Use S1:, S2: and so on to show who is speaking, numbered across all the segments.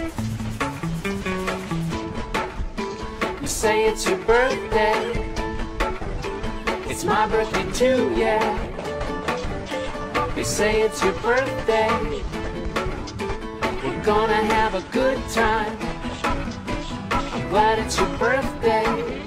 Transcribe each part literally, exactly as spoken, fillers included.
S1: You say it's your birthday. It's my birthday too, yeah. You say it's your birthday. We're gonna have a good time. I'm glad it's your birthday.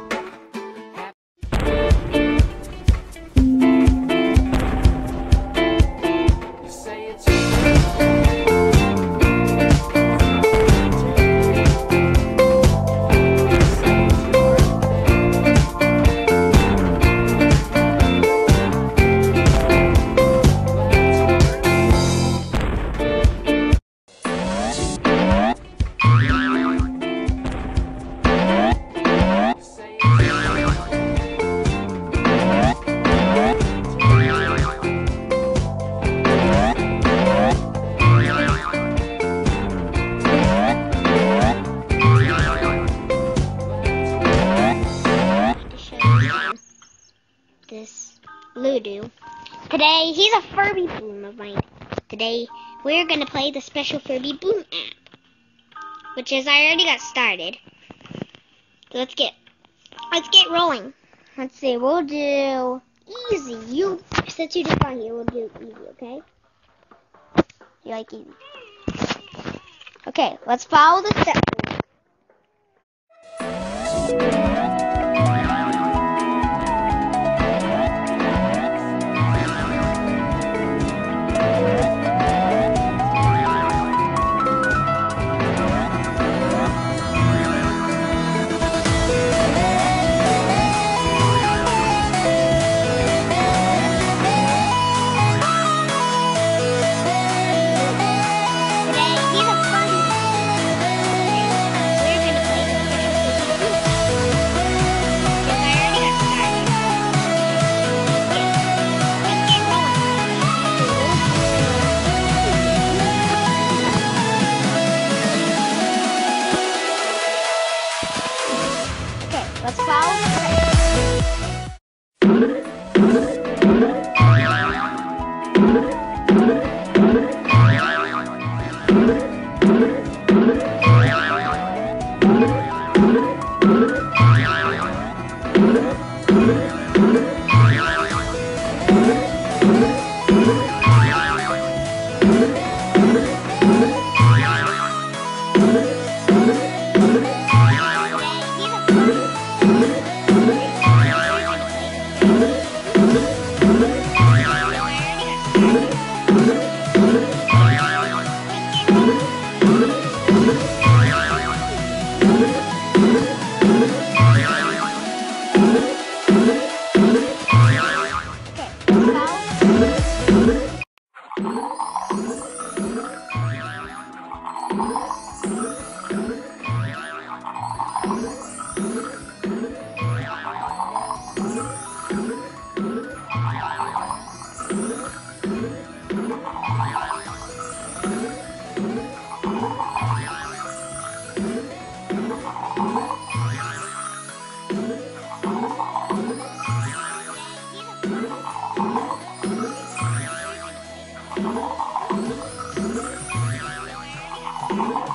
S2: This Ludo. Today, he's a Furby Bloom of mine. Today, we're gonna play the Special Furby Bloom app, which is I already got started. So let's get, let's get rolling. Let's see, we'll do easy. You since you did fine here, we'll do easy, okay? You like easy? Okay, let's follow the steps. Let's follow the
S1: Thank you.